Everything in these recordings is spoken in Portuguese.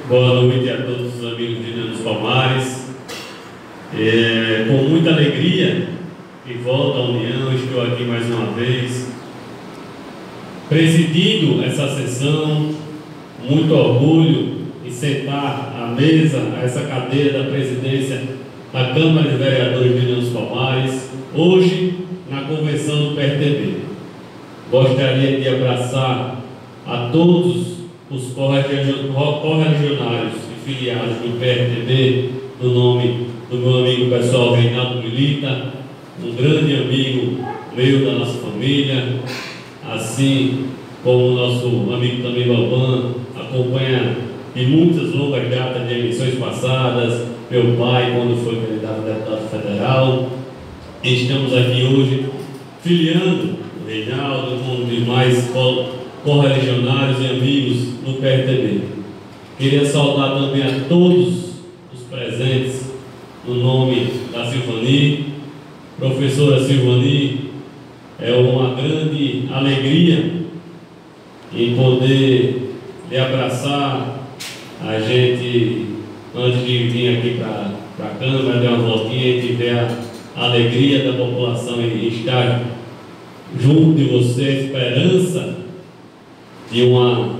Boa noite a todos os amigos de União dos Palmares. Com muita alegria que volto à União, estou aqui mais uma vez, presidindo essa sessão, muito orgulho em sentar à mesa, a essa cadeira da presidência da Câmara de Vereadores de União dos Palmares, hoje na convenção do PRTB. Gostaria de abraçar a todos os correligionários e filiados do PRTB, no nome do meu amigo pessoal Reinaldo Milita, um grande amigo meu da nossa família, assim como o nosso amigo também Balban, acompanha em muitas longas datas de eleições passadas, meu pai quando foi candidato a deputado federal. Estamos aqui hoje filiando o Reinaldo com os demais correligionários e amigos no PRTB. Queria saudar também a todos os presentes no nome da Silvani. Professora Silvani, é uma grande alegria em poder lhe abraçar. A gente, antes de vir aqui para a Câmara, dar uma voltinha e ver a alegria da população em estar junto de você, a esperança de uma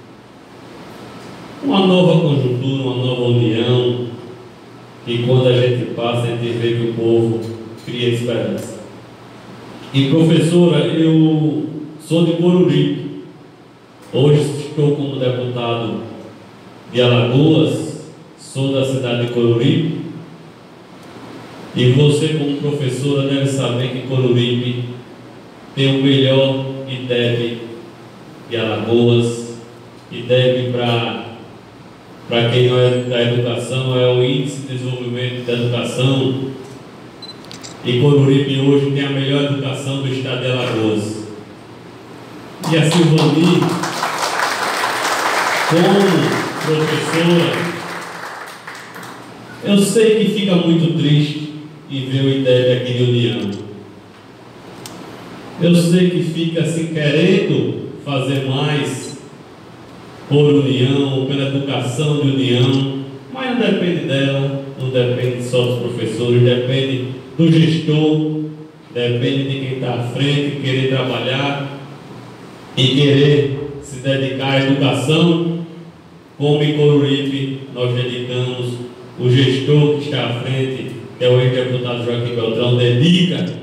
nova conjuntura, uma nova união, e quando a gente passa, a gente vê que o povo cria esperança. E professora, eu sou de Coruripe, hoje estou como deputado de Alagoas, sou da cidade de Coruripe, e você como professora deve saber que Coruripe tem o melhor IDEB de Alagoas. IDEB, para quem não é da educação, é o Índice de Desenvolvimento da Educação, e Coruripe hoje tem a melhor educação do estado de Alagoas. E a Silvani, como professora, eu sei que fica muito triste em ver o IDEB aqui de União. Eu sei que fica assim querendo fazer mais por União, pela educação de União, mas não depende dela, não depende só dos professores, depende do gestor, depende de quem está à frente, querer trabalhar e querer se dedicar à educação, como em Coruripe nós dedicamos, o gestor que está à frente, que é o ex-deputado Joaquim Beltrão, dedica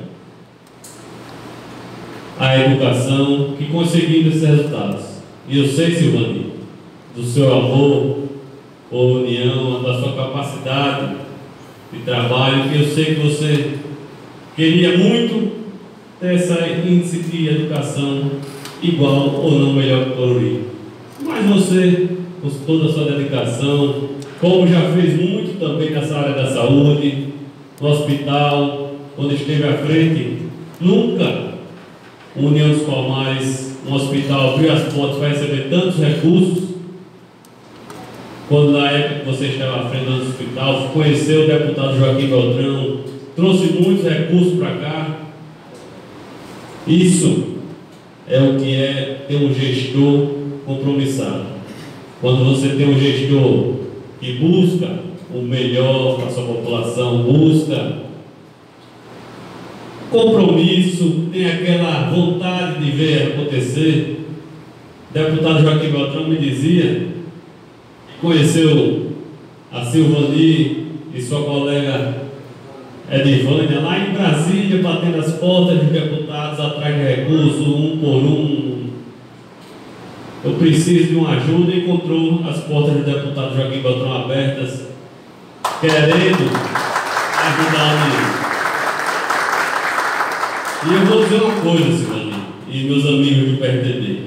a educação, que conseguindo esses resultados. E eu sei, Silvani, do seu amor por União, da sua capacidade de trabalho, que eu sei que você queria muito ter essa índice de educação igual ou não melhor que o Coruripe. Mas você, com toda a sua dedicação, como já fez muito também nessa área da saúde, no hospital, quando esteve à frente, nunca União dos Palmares, um hospital, abriu as portas para receber tantos recursos. Quando na época que você estava à frente do hospital, conheceu o deputado Joaquim Beltrão, trouxe muitos recursos para cá. Isso é o que é ter um gestor compromissado. Quando você tem um gestor que busca o melhor para a sua população, busca compromisso, tem aquela vontade de ver acontecer. O deputado Joaquim Beltrão me dizia que conheceu a Silvani e sua colega Edivânia lá em Brasília, batendo as portas dos deputados atrás de recursos, um por um. Eu preciso de uma ajuda, e encontrou as portas do deputado Joaquim Beltrão abertas, querendo ajudar a União. E eu vou dizer uma coisa, Silvani, e meus amigos do PRTB.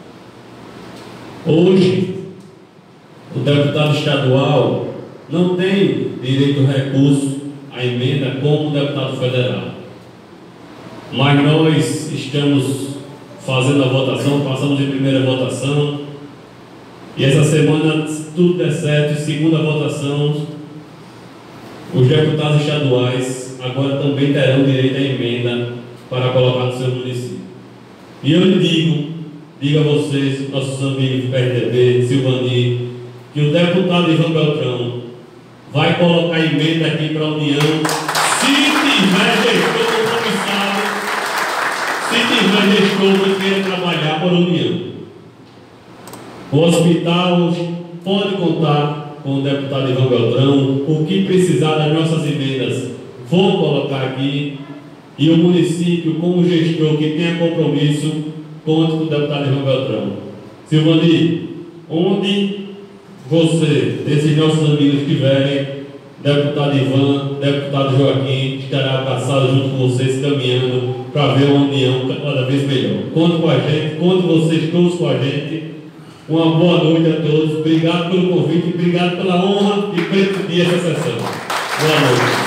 Hoje, o deputado estadual não tem direito ao recurso, à emenda, como o deputado federal. Mas nós estamos fazendo a votação, passamos em primeira votação, e essa semana, se tudo der certo, em segunda votação, os deputados estaduais agora também terão direito à emenda para colocar no seu município. E eu lhe digo a vocês, nossos amigos do PRTB, Silvani, que o deputado Ivan Beltrão vai colocar emenda aqui para a União, se tiver gestor compromissado, se tiver gestor que queira trabalhar para a União. O hospital pode contar com o deputado Ivan Beltrão, o que precisar das nossas emendas, vou colocar aqui, e o município, como gestor que tenha compromisso, conte com o deputado Ivan Beltrão. Silvani, onde você, esses nossos amigos estiverem, deputado Ivan, deputado Joaquim, estará abraçado junto com vocês, caminhando para ver uma união cada vez melhor. Conte com a gente, conte vocês todos com a gente. Uma boa noite a todos, obrigado pelo convite, obrigado pela honra de presidir essa sessão. Boa noite.